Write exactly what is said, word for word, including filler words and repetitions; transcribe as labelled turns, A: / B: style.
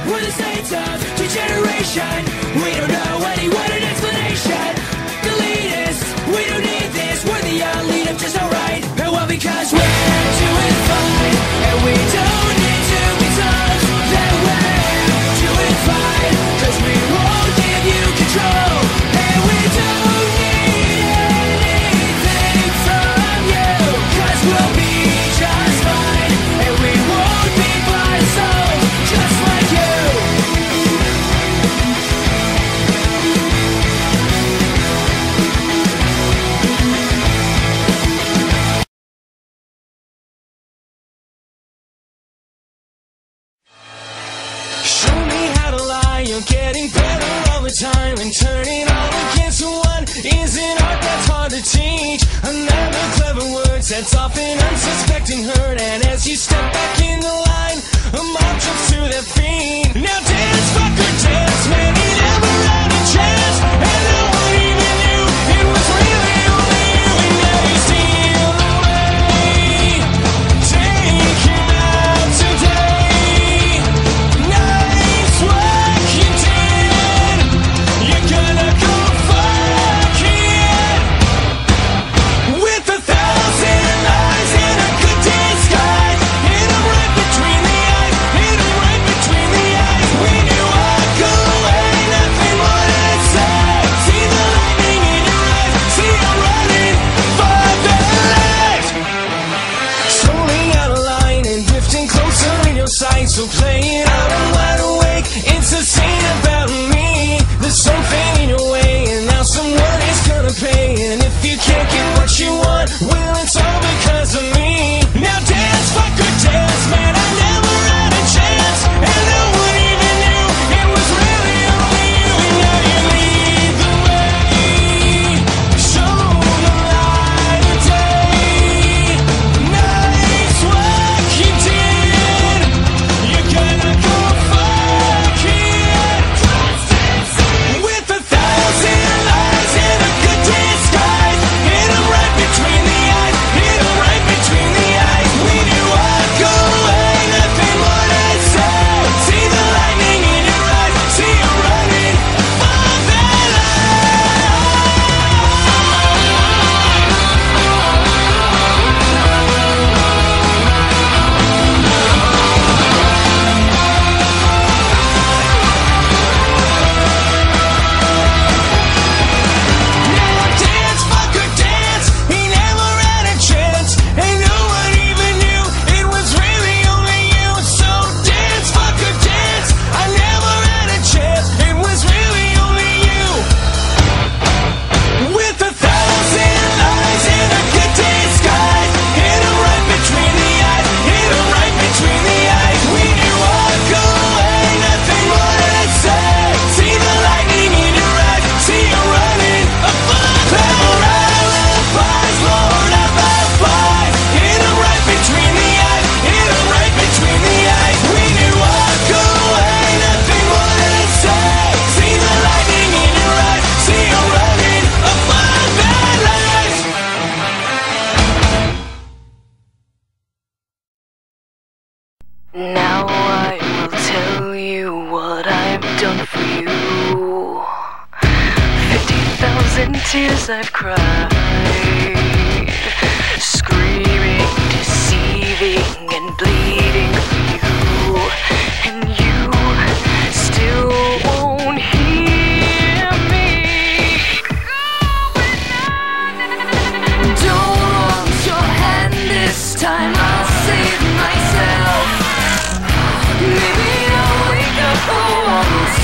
A: we're the saints of degeneration. We don't know any what an explanation. Delete us, we don't need this. We're the elite of just alright. And well, because we're doing fine, and we don't need to be told that we're doing fine, cause we won't give you control. And we don't need anything from you, cause we'll be just fine. And we won't be bought and sold, just like you.
B: Show me how to lie, you're getting better all the time. And turning all against one is an art that's hard to teach. Another clever word sets off an unsuspecting hurt. And as you step back in the line, a mob jumps to their feet. Now dance, fucker, dance, man, he never had a chance. And no one even knew it was really only you. And now you steal away. Take him out today. Nice work you did. You're gonna go fuck it. With a thousand lies and a good disguise. Hit 'em right between the eyes. Hit 'em right between the eyes. We knew I'd go away, nothing more to say. See the lightning in your eyes. See I'm running for their lives. Slowly out of line and drifting closer in your sight. So play it out, I'm wide awake. It's a scene about me. There's something in your way, and now someone is gonna pay. And if you can't get what you want, well, it's all because of me. Now dance, fucker, dance, man, I never had a chance. And no one even knew it was really only you. And now you lead the way. Show the light of day. Nice work you did. You're gonna go fuck it. With a thousand lies and a good disguise. Hit 'em right between the eyes. Hit 'em right between the eyes. We knew I'd go away, nothing more to say. See the lightning in your eyes. See you running for their Now dance, fucker, dance. He never had a chance, and no one even knew it was really only you. So dance, fucker, dance. I never had a chance, it was really only you. With a thousand lies and a good disguise. Hit 'em right between the eyes. Hit 'em right between the eyes. We knew I'd go away, nothing more to say. See the lightning in your eyes. See you running a fuck. Clever alibis, Lord of the flies. Hit 'em right between the eyes. Hit 'em right between the eyes. We knew I'd go away, nothing more to say. See the lightning in your eyes. See you running a fuck bad life.
C: Now I will tell you what I've done for you. Fifty thousand tears I've cried, screaming, deceiving, and bleeding for you. And you still won't hear me. Don't want your hand this time, I'll save myself. Maybe I'll wake up for once.